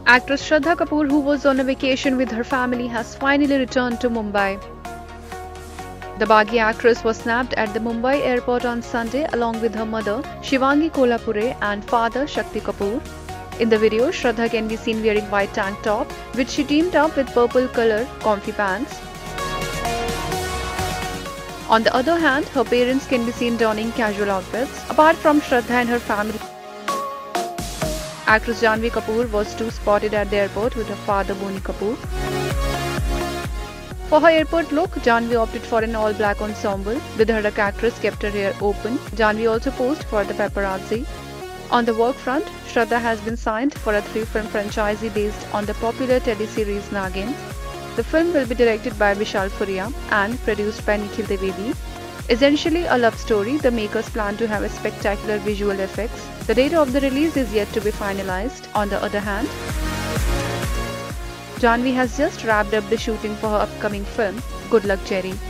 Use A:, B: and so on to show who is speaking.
A: Actress Shraddha Kapoor, who was on a vacation with her family, has finally returned to Mumbai. The Baghi actress was snapped at the Mumbai airport on Sunday along with her mother, Shivangi Kolhapure, and father, Shakti Kapoor. In the video, Shraddha can be seen wearing white tank top, which she teamed up with purple color comfy pants. On the other hand, her parents can be seen donning casual outfits. Apart from Shraddha and her family, actress Janhvi Kapoor was too spotted at the airport with her father Boney Kapoor. For her airport look, Janhvi opted for an all-black ensemble. With her, the actress kept her hair open. Janhvi also posed for the paparazzi. On the work front, Shraddha has been signed for a 3-film franchise based on the popular teleseries Nagin. The film will be directed by Vishal Furia and produced by Nikhil Trivedi. Essentially a love story, the makers plan to have a spectacular visual effects. The date of the release is yet to be finalized. On the other hand, Janhvi has just wrapped up the shooting for her upcoming film, Good Luck Jerry.